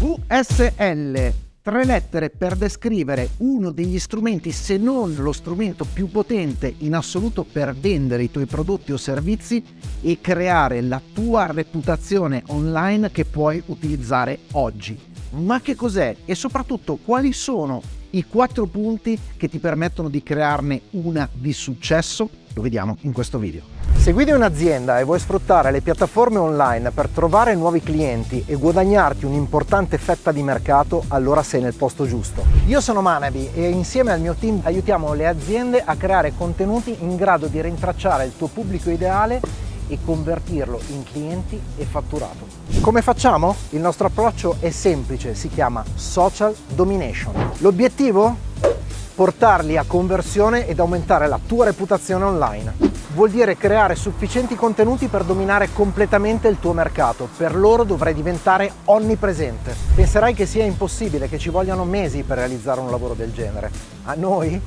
VSL, tre lettere per descrivere uno degli strumenti, se non lo strumento più potente in assoluto per vendere i tuoi prodotti o servizi e creare la tua reputazione online che puoi utilizzare oggi. Ma che cos'è? E soprattutto quali sono i 4 punti che ti permettono di crearne una di successo? Lo vediamo in questo video. Se guidi un'azienda e vuoi sfruttare le piattaforme online per trovare nuovi clienti e guadagnarti un'importante fetta di mercato, allora sei nel posto giusto. Io sono Manabi e insieme al mio team aiutiamo le aziende a creare contenuti in grado di rintracciare il tuo pubblico ideale e convertirlo in clienti e fatturato. Come facciamo? Il nostro approccio è semplice, si chiama Social Domination. L'obiettivo? Portarli a conversione ed aumentare la tua reputazione online. Vuol dire creare sufficienti contenuti per dominare completamente il tuo mercato. Per loro dovrai diventare onnipresente. Penserai che sia impossibile, che ci vogliano mesi per realizzare un lavoro del genere. A noi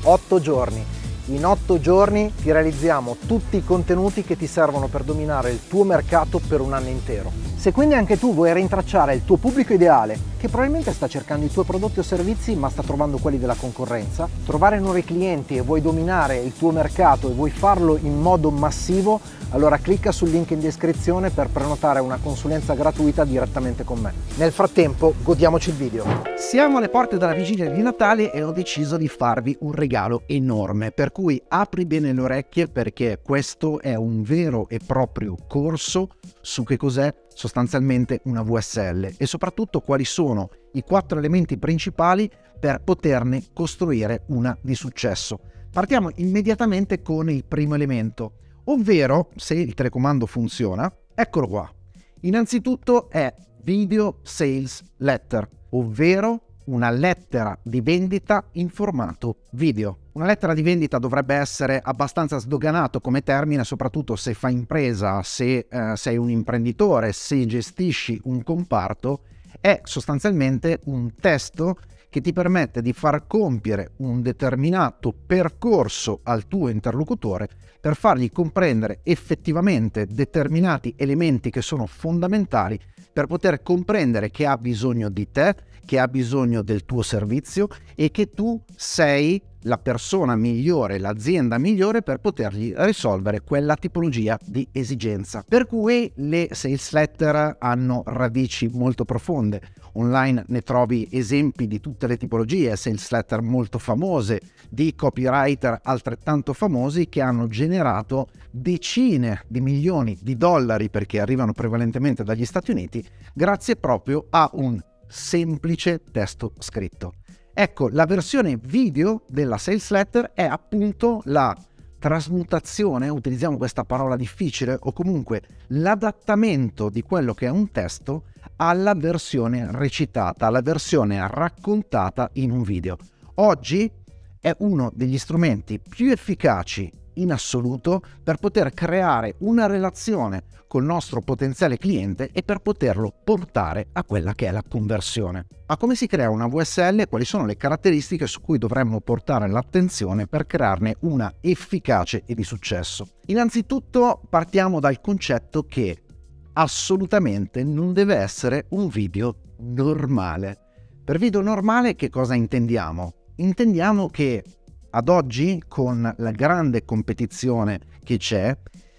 8 giorni. In 8 giorni ti realizziamo tutti i contenuti che ti servono per dominare il tuo mercato per un anno intero. Se quindi anche tu vuoi rintracciare il tuo pubblico ideale, che probabilmente sta cercando i tuoi prodotti o servizi ma sta trovando quelli della concorrenza, trovare nuovi clienti e vuoi dominare il tuo mercato e vuoi farlo in modo massivo, allora clicca sul link in descrizione per prenotare una consulenza gratuita direttamente con me. Nel frattempo, godiamoci il video. Siamo alle porte della vigilia di Natale e ho deciso di farvi un regalo enorme, per cui apri bene le orecchie perché questo è un vero e proprio corso su che cos'è sostanzialmente una VSL e soprattutto quali sono i 4 elementi principali per poterne costruire una di successo. Partiamo immediatamente con il primo elemento, ovvero, se il telecomando funziona, eccolo qua. Innanzitutto è Video Sales Letter, ovvero una lettera di vendita in formato video. Una lettera di vendita dovrebbe essere abbastanza sdoganato come termine, soprattutto se fai impresa, se sei un imprenditore, se gestisci un comparto. È sostanzialmente un testo che ti permette di far compiere un determinato percorso al tuo interlocutore per fargli comprendere effettivamente determinati elementi che sono fondamentali per poter comprendere che ha bisogno di te, che ha bisogno del tuo servizio e che tu sei la persona migliore, l'azienda migliore per potergli risolvere quella tipologia di esigenza. Per cui le sales letter hanno radici molto profonde. Online ne trovi esempi di tutte le tipologie, sales letter molto famose, di copywriter altrettanto famosi che hanno generato decine di milioni di dollari, perché arrivano prevalentemente dagli Stati Uniti, grazie proprio a un semplice testo scritto. Ecco, la versione video della sales letter è appunto la trasmutazione, utilizziamo questa parola difficile, o comunque l'adattamento di quello che è un testo alla versione recitata, alla versione raccontata in un video. Oggi è uno degli strumenti più efficaci in assoluto per poter creare una relazione col nostro potenziale cliente e per poterlo portare a quella che è la conversione. Ma come si crea una VSL? Quali sono le caratteristiche su cui dovremmo portare l'attenzione per crearne una efficace e di successo? Innanzitutto partiamo dal concetto che assolutamente non deve essere un video normale. Per video normale che cosa intendiamo? Intendiamo che ad oggi, con la grande competizione che c'è,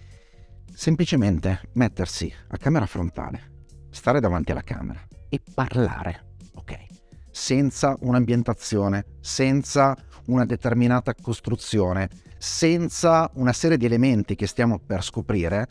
semplicemente mettersi a camera frontale, stare davanti alla camera e parlare, ok? Senza un'ambientazione, senza una determinata costruzione, senza una serie di elementi che stiamo per scoprire,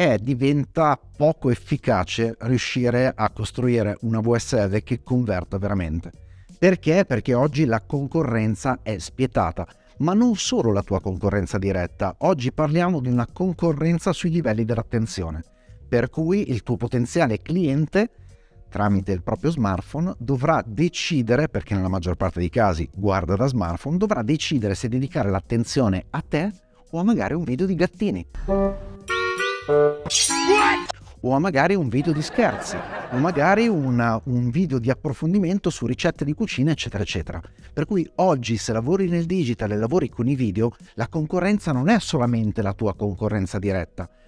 diventa poco efficace riuscire a costruire una VSL che converta veramente. Perché? Perché oggi la concorrenza è spietata, ma non solo la tua concorrenza diretta. Oggi parliamo di una concorrenza sui livelli dell'attenzione, per cui il tuo potenziale cliente, tramite il proprio smartphone, dovrà decidere, perché nella maggior parte dei casi guarda da smartphone, dovrà decidere se dedicare l'attenzione a te o a magari un video di gattini. O a magari un video di scherzi, o magari un video di approfondimento su ricette di cucina, eccetera eccetera. Per cui oggi, se lavori nel digital e lavori con i video, la concorrenza non è solamente la tua concorrenza diretta,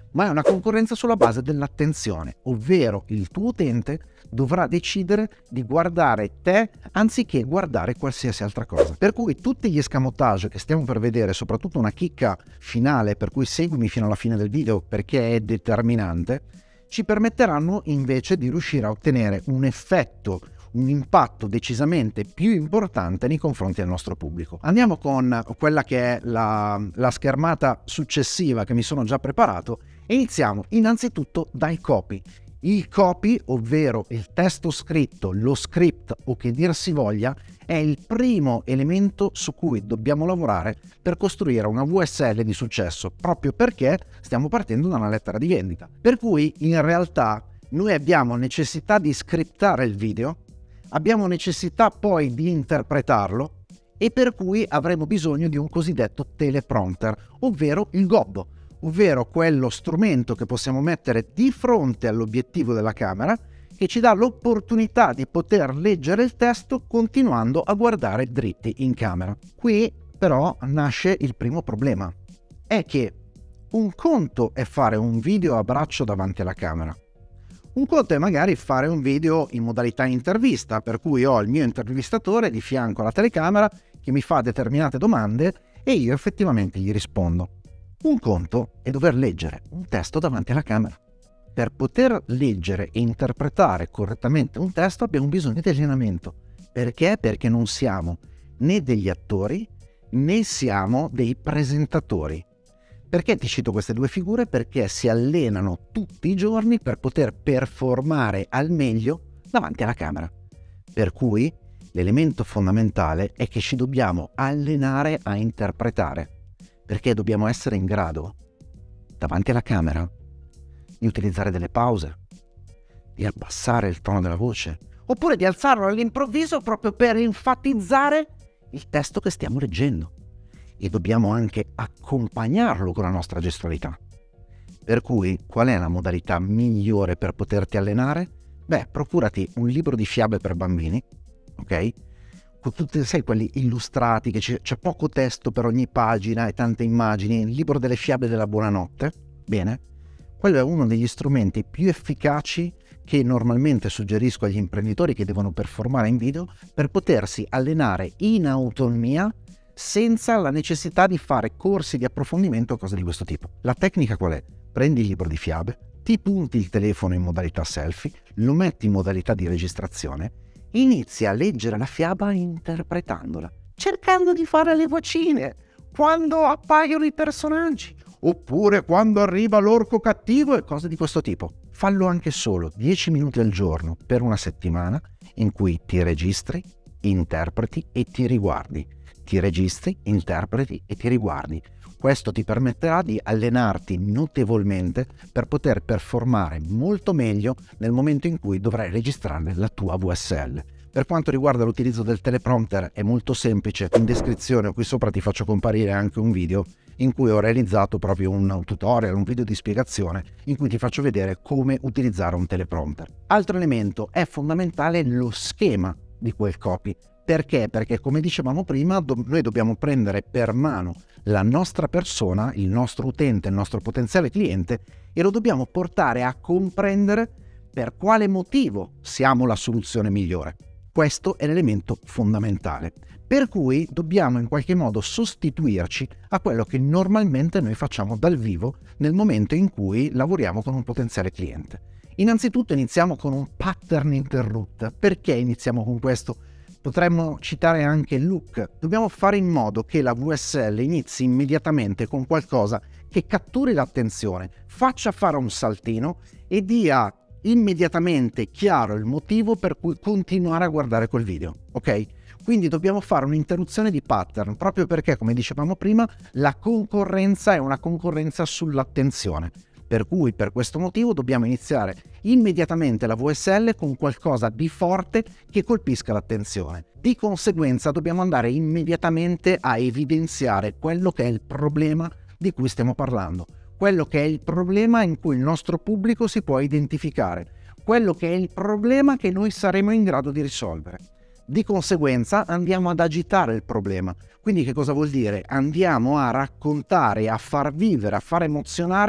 ma è una concorrenza sulla base dell'attenzione, ovvero il tuo utente dovrà decidere di guardare te anziché guardare qualsiasi altra cosa. Per cui tutti gli escamotage che stiamo per vedere, soprattutto una chicca finale, per cui seguimi fino alla fine del video perché è determinante, ci permetteranno invece di riuscire a ottenere un effetto, un impatto decisamente più importante nei confronti del nostro pubblico. Andiamo con quella che è la schermata successiva che mi sono già preparato e iniziamo innanzitutto dai copy. Il copy, ovvero il testo scritto, lo script o che dir si voglia, è il primo elemento su cui dobbiamo lavorare per costruire una VSL di successo, proprio perché stiamo partendo da una lettera di vendita. Per cui in realtà noi abbiamo necessità di scriptare il video, abbiamo necessità poi di interpretarlo e per cui avremo bisogno di un cosiddetto teleprompter, ovvero il gobbo, ovvero quello strumento che possiamo mettere di fronte all'obiettivo della camera che ci dà l'opportunità di poter leggere il testo continuando a guardare dritti in camera. Qui però nasce il primo problema, è che un conto è fare un video a braccio davanti alla camera. Un conto è magari fare un video in modalità intervista, per cui ho il mio intervistatore di fianco alla telecamera che mi fa determinate domande e io effettivamente gli rispondo. Un conto è dover leggere un testo davanti alla camera. Per poter leggere e interpretare correttamente un testo abbiamo bisogno di allenamento. Perché? Perché non siamo né degli attori né siamo dei presentatori. Perché ti cito queste due figure? Perché si allenano tutti i giorni per poter performare al meglio davanti alla camera. Per cui l'elemento fondamentale è che ci dobbiamo allenare a interpretare, perché dobbiamo essere in grado, davanti alla camera, di utilizzare delle pause, di abbassare il tono della voce, oppure di alzarlo all'improvviso proprio per enfatizzare il testo che stiamo leggendo. E dobbiamo anche accompagnarlo con la nostra gestualità. Per cui, qual è la modalità migliore per poterti allenare? Beh, procurati un libro di fiabe per bambini, ok? Con tutti, sai, quelli illustrati, che c'è poco testo per ogni pagina e tante immagini, il libro delle fiabe della buonanotte. Bene, quello è uno degli strumenti più efficaci che normalmente suggerisco agli imprenditori che devono performare in video per potersi allenare in autonomia senza la necessità di fare corsi di approfondimento o cose di questo tipo. La tecnica qual è? Prendi il libro di fiabe, ti punti il telefono in modalità selfie, lo metti in modalità di registrazione, inizi a leggere la fiaba interpretandola, cercando di fare le vocine quando appaiono i personaggi, oppure quando arriva l'orco cattivo e cose di questo tipo. Fallo anche solo 10 minuti al giorno per una settimana in cui ti registri, interpreti e ti riguardi. Ti registri, interpreti e ti riguardi. Questo ti permetterà di allenarti notevolmente per poter performare molto meglio nel momento in cui dovrai registrare la tua VSL. Per quanto riguarda l'utilizzo del teleprompter è molto semplice, in descrizione qui sopra ti faccio comparire anche un video in cui ho realizzato proprio un tutorial, un video di spiegazione in cui ti faccio vedere come utilizzare un teleprompter. Altro elemento, è fondamentale lo schema di quel copy. Perché? Perché come dicevamo prima, noi dobbiamo prendere per mano la nostra persona, il nostro utente, il nostro potenziale cliente e lo dobbiamo portare a comprendere per quale motivo siamo la soluzione migliore. Questo è l'elemento fondamentale. Per cui dobbiamo in qualche modo sostituirci a quello che normalmente noi facciamo dal vivo nel momento in cui lavoriamo con un potenziale cliente. Innanzitutto iniziamo con un pattern interrupt. Perché iniziamo con questo? Potremmo citare anche il look. Dobbiamo fare in modo che la VSL inizi immediatamente con qualcosa che catturi l'attenzione, faccia fare un saltino e dia immediatamente chiaro il motivo per cui continuare a guardare quel video, ok? Quindi dobbiamo fare un'interruzione di pattern, proprio perché, come dicevamo prima, la concorrenza è una concorrenza sull'attenzione. Per cui per questo motivo dobbiamo iniziare immediatamente la VSL con qualcosa di forte che colpisca l'attenzione. Di conseguenza dobbiamo andare immediatamente a evidenziare quello che è il problema di cui stiamo parlando, quello che è il problema in cui il nostro pubblico si può identificare, quello che è il problema che noi saremo in grado di risolvere. Di conseguenza andiamo ad agitare il problema. Quindi che cosa vuol dire? Andiamo a raccontare, a far vivere, a far emozionare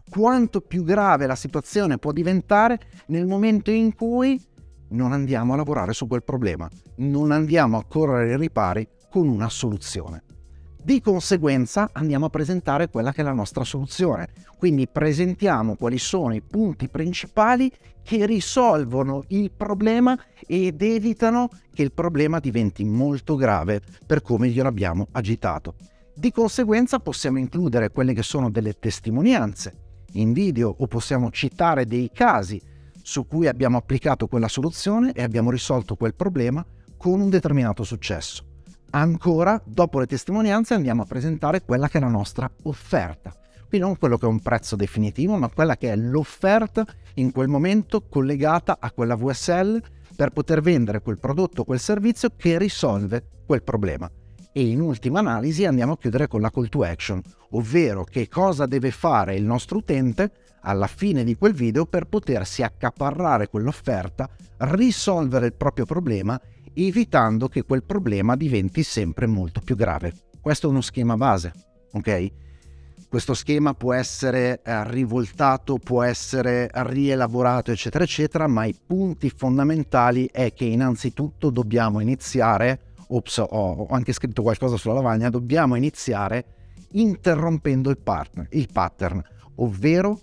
quanto più grave la situazione può diventare nel momento in cui non andiamo a lavorare su quel problema, non andiamo a correre ai ripari con una soluzione. Di conseguenza andiamo a presentare quella che è la nostra soluzione, quindi presentiamo quali sono i punti principali che risolvono il problema ed evitano che il problema diventi molto grave per come glielo abbiamo agitato. Di conseguenza possiamo includere quelle che sono delle testimonianze in video o possiamo citare dei casi su cui abbiamo applicato quella soluzione e abbiamo risolto quel problema con un determinato successo. Ancora, dopo le testimonianze, andiamo a presentare quella che è la nostra offerta. Quindi non quello che è un prezzo definitivo, ma quella che è l'offerta in quel momento collegata a quella VSL per poter vendere quel prodotto o quel servizio che risolve quel problema. E in ultima analisi andiamo a chiudere con la call to action, ovvero che cosa deve fare il nostro utente alla fine di quel video per potersi accaparrare quell'offerta, risolvere il proprio problema, evitando che quel problema diventi sempre molto più grave. Questo è uno schema base, ok? Questo schema può essere rivoltato, può essere rielaborato, eccetera, eccetera, ma i punti fondamentali è che innanzitutto dobbiamo iniziare, ho anche scritto qualcosa sulla lavagna, dobbiamo iniziare interrompendo il pattern, ovvero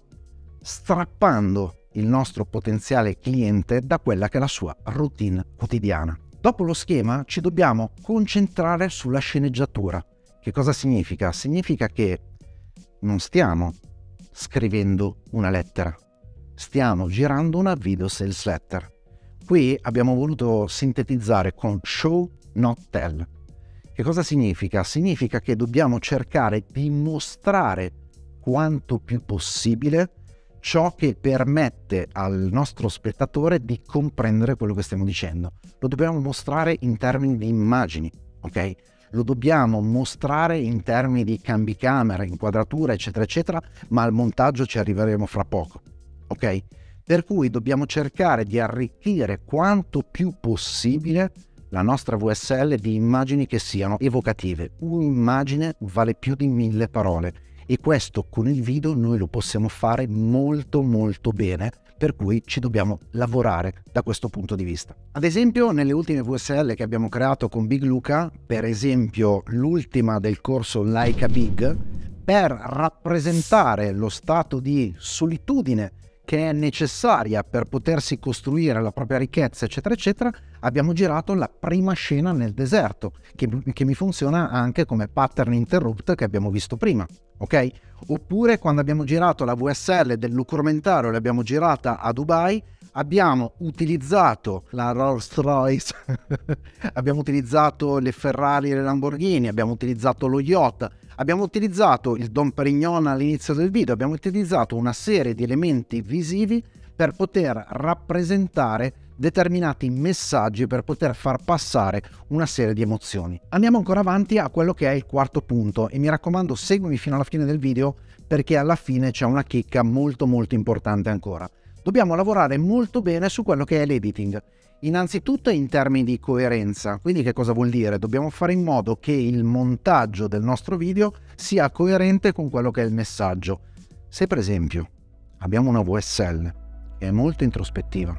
strappando il nostro potenziale cliente da quella che è la sua routine quotidiana. Dopo lo schema ci dobbiamo concentrare sulla sceneggiatura. Che cosa significa? Significa che non stiamo scrivendo una lettera, stiamo girando una video sales letter. Qui abbiamo voluto sintetizzare con show not tell. Che cosa significa? Significa che dobbiamo cercare di mostrare quanto più possibile ciò che permette al nostro spettatore di comprendere quello che stiamo dicendo. Lo dobbiamo mostrare in termini di immagini, ok? Lo dobbiamo mostrare in termini di cambi camera, inquadratura, eccetera, eccetera, ma al montaggio ci arriveremo fra poco, ok? Per cui dobbiamo cercare di arricchire quanto più possibile la nostra VSL di immagini che siano evocative. Un'immagine vale più di 1000 parole. E questo con il video noi lo possiamo fare molto molto bene, per cui ci dobbiamo lavorare da questo punto di vista. Ad esempio nelle ultime VSL che abbiamo creato con Big Luca, per esempio l'ultima del corso Like a Big, per rappresentare lo stato di solitudine che è necessaria per potersi costruire la propria ricchezza, eccetera, eccetera, abbiamo girato la prima scena nel deserto, che mi funziona anche come pattern interrupt che abbiamo visto prima, ok? Oppure quando abbiamo girato la VSL del lucromentario, l'abbiamo girata a Dubai, abbiamo utilizzato la Rolls Royce, abbiamo utilizzato le Ferrari e le Lamborghini, abbiamo utilizzato lo yacht, abbiamo utilizzato il Dom Perignon all'inizio del video, abbiamo utilizzato una serie di elementi visivi per poter rappresentare determinati messaggi, per poter far passare una serie di emozioni. Andiamo ancora avanti a quello che è il quarto punto e mi raccomando seguimi fino alla fine del video perché alla fine c'è una chicca molto molto importante ancora. Dobbiamo lavorare molto bene su quello che è l'editing. Innanzitutto in termini di coerenza, quindi che cosa vuol dire? Dobbiamo fare in modo che il montaggio del nostro video sia coerente con quello che è il messaggio. Se per esempio abbiamo una VSL che è molto introspettiva,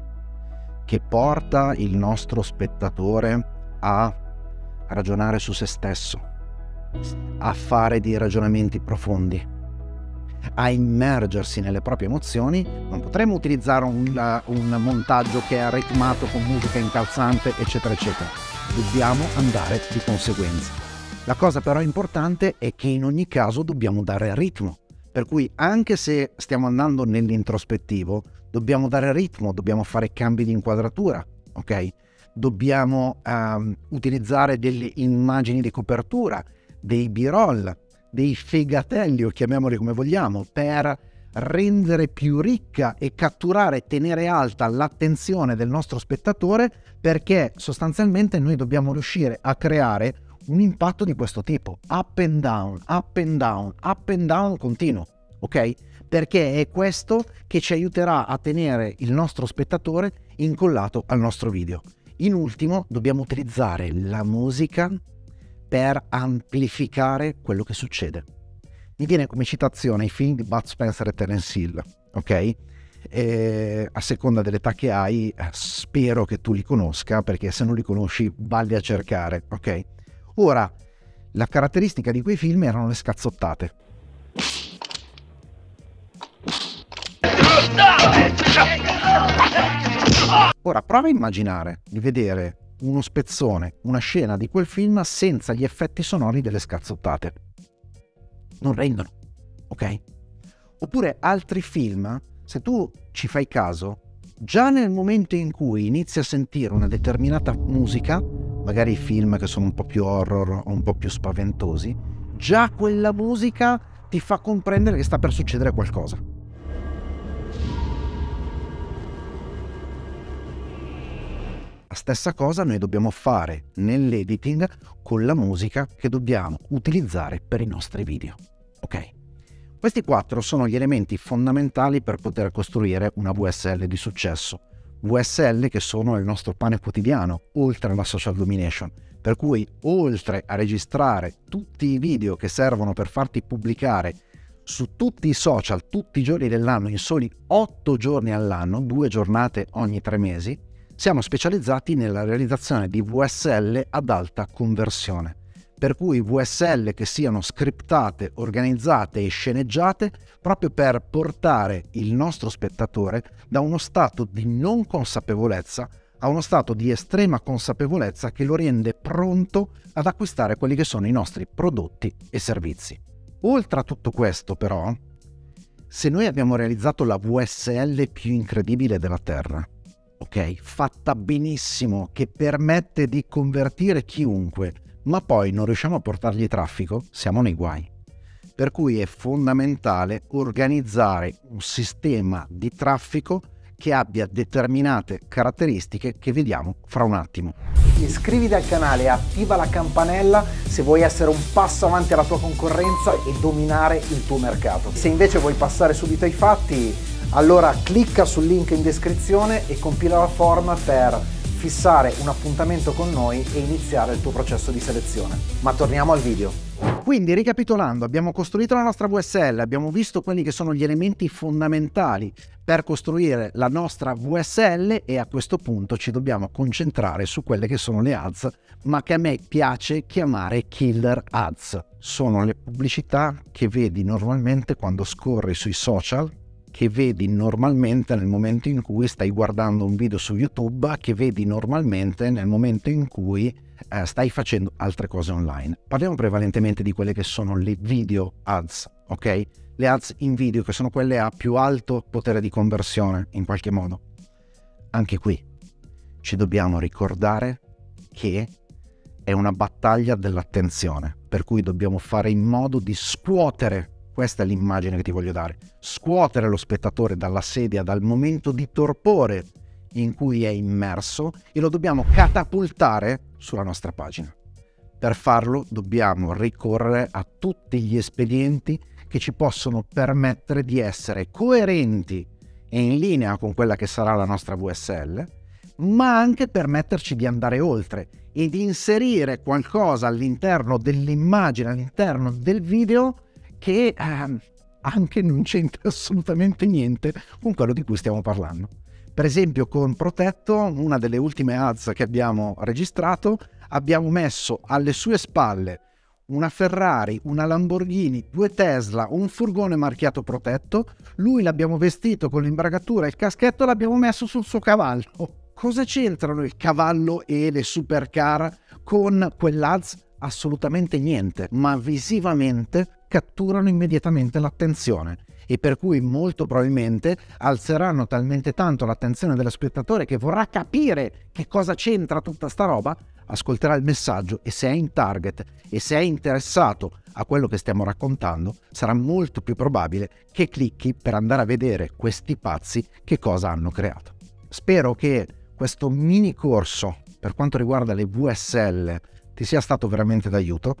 che porta il nostro spettatore a ragionare su se stesso, a fare dei ragionamenti profondi, a immergersi nelle proprie emozioni, non potremo utilizzare un montaggio che è ritmato con musica incalzante, eccetera, eccetera. Dobbiamo andare di conseguenza. La cosa però importante è che in ogni caso dobbiamo dare ritmo, per cui anche se stiamo andando nell'introspettivo, dobbiamo dare ritmo, dobbiamo fare cambi di inquadratura, ok? Dobbiamo utilizzare delle immagini di copertura, dei b-roll, dei fegatelli o chiamiamoli come vogliamo, per rendere più ricca e catturare, tenere alta l'attenzione del nostro spettatore, perché sostanzialmente noi dobbiamo riuscire a creare un impatto di questo tipo, up and down, up and down, up and down continuo, ok? Perché è questo che ci aiuterà a tenere il nostro spettatore incollato al nostro video. In ultimo dobbiamo utilizzare la musica per amplificare quello che succede. mi viene come citazione i film di Bud Spencer e Terence Hill, ok? A seconda dell'età che hai, spero che tu li conosca, perché se non li conosci valli a cercare, ok? Ora, la caratteristica di quei film erano le scazzottate. Ora prova a immaginare di vedere uno spezzone, una scena di quel film senza gli effetti sonori delle scazzottate. Non rendono, ok? Oppure altri film, se tu ci fai caso, già nel momento in cui inizi a sentire una determinata musica, magari film che sono un po' più horror o un po' più spaventosi, già quella musica ti fa comprendere che sta per succedere qualcosa. La stessa cosa noi dobbiamo fare nell'editing con la musica che dobbiamo utilizzare per i nostri video, ok? Questi 4 sono gli elementi fondamentali per poter costruire una VSL di successo. VSL che sono il nostro pane quotidiano, oltre alla social domination. Per cui, oltre a registrare tutti i video che servono per farti pubblicare su tutti i social, tutti i giorni dell'anno, in soli 8 giorni all'anno, 2 giornate ogni 3 mesi, siamo specializzati nella realizzazione di VSL ad alta conversione. Per cui VSL che siano scriptate, organizzate e sceneggiate proprio per portare il nostro spettatore da uno stato di non consapevolezza a uno stato di estrema consapevolezza che lo rende pronto ad acquistare quelli che sono i nostri prodotti e servizi. Oltre a tutto questo però, se noi abbiamo realizzato la VSL più incredibile della Terra, ok, fatta benissimo, che permette di convertire chiunque, ma poi non riusciamo a portargli traffico, siamo nei guai. Per cui è fondamentale organizzare un sistema di traffico che abbia determinate caratteristiche che vediamo fra un attimo. Iscriviti al canale e attiva la campanella se vuoi essere un passo avanti alla tua concorrenza e dominare il tuo mercato. Se invece vuoi passare subito ai fatti, allora clicca sul link in descrizione e compila la form per fissare un appuntamento con noi e iniziare il tuo processo di selezione. Ma torniamo al video. Quindi, ricapitolando, abbiamo costruito la nostra VSL, abbiamo visto quelli che sono gli elementi fondamentali per costruire la nostra VSL e a questo punto ci dobbiamo concentrare su quelle che sono le ads, ma che a me piace chiamare killer ads. Sono le pubblicità che vedi normalmente quando scorri sui social, che vedi normalmente nel momento in cui stai guardando un video su YouTube, che vedi normalmente nel momento in cui stai facendo altre cose online. Parliamo prevalentemente di quelle che sono le video ads, ok? Le ads in video, che sono quelle a più alto potere di conversione in qualche modo. Anche qui ci dobbiamo ricordare che è una battaglia dell'attenzione, per cui dobbiamo fare in modo di scuotere. Questa è l'immagine che ti voglio dare. Scuotere lo spettatore dalla sedia, dal momento di torpore in cui è immerso, e lo dobbiamo catapultare sulla nostra pagina. Per farlo dobbiamo ricorrere a tutti gli espedienti che ci possono permettere di essere coerenti e in linea con quella che sarà la nostra VSL, ma anche permetterci di andare oltre e di inserire qualcosa all'interno dell'immagine, all'interno del video, che anche non c'entra assolutamente niente con quello di cui stiamo parlando. Per esempio con Protetto, una delle ultime ads che abbiamo registrato, abbiamo messo alle sue spalle una Ferrari, una Lamborghini, 2 Tesla, un furgone marchiato Protetto, lui l'abbiamo vestito con l'imbragatura e il caschetto e l'abbiamo messo sul suo cavallo. Cosa c'entrano il cavallo e le supercar con quell'ads? Assolutamente niente, ma visivamente catturano immediatamente l'attenzione e per cui molto probabilmente alzeranno talmente tanto l'attenzione dello spettatore che vorrà capire che cosa c'entra tutta sta roba, ascolterà il messaggio e se è in target e se è interessato a quello che stiamo raccontando, sarà molto più probabile che clicchi per andare a vedere questi pazzi che cosa hanno creato. Spero che questo mini corso per quanto riguarda le VSL ti sia stato veramente d'aiuto.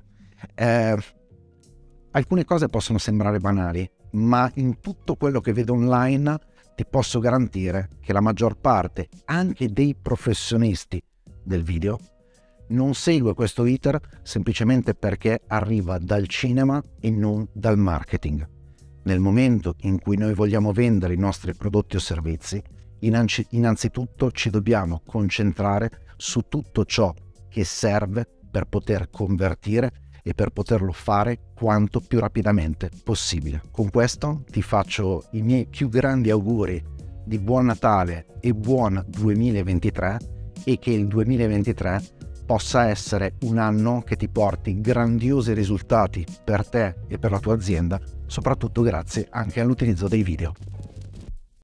Alcune cose possono sembrare banali, ma in tutto quello che vedo online ti posso garantire che la maggior parte, anche dei professionisti del video, non segue questo iter semplicemente perché arriva dal cinema e non dal marketing. Nel momento in cui noi vogliamo vendere i nostri prodotti o servizi, innanzitutto ci dobbiamo concentrare su tutto ciò che serve per poter convertire e per poterlo fare quanto più rapidamente possibile. Con questo ti faccio i miei più grandi auguri di buon Natale e buon 2023, e che il 2023 possa essere un anno che ti porti grandiosi risultati per te e per la tua azienda, soprattutto grazie anche all'utilizzo dei video.